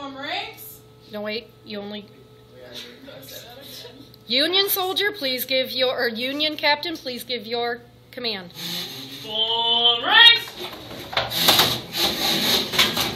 Form ranks. No, wait. You only... Union soldier, please give your... Or Union captain, please give your command. Form ranks.